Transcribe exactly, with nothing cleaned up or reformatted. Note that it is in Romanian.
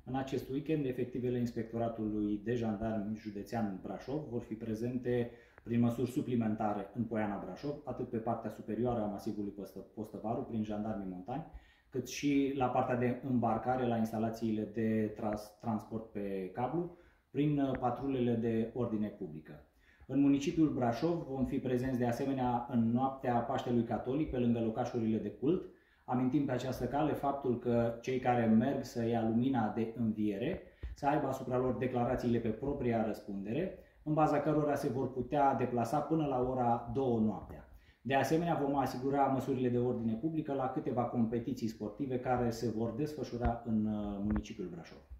În acest weekend, efectivele Inspectoratului de Jandarmi Județean Brașov vor fi prezente prin măsuri suplimentare în Poiana Brașov, atât pe partea superioară a masivului Postăvaru, prin jandarmii montani, cât și la partea de îmbarcare la instalațiile de trans transport pe cablu, prin patrulele de ordine publică. În municipiul Brașov vom fi prezenți de asemenea în noaptea Paștelui Catolic, pe lângă locașurile de cult. Amintim pe această cale faptul că cei care merg să ia lumina de înviere să aibă asupra lor declarațiile pe propria răspundere, în baza cărora se vor putea deplasa până la ora două noaptea. De asemenea, vom asigura măsurile de ordine publică la câteva competiții sportive care se vor desfășura în municipiul Brașov.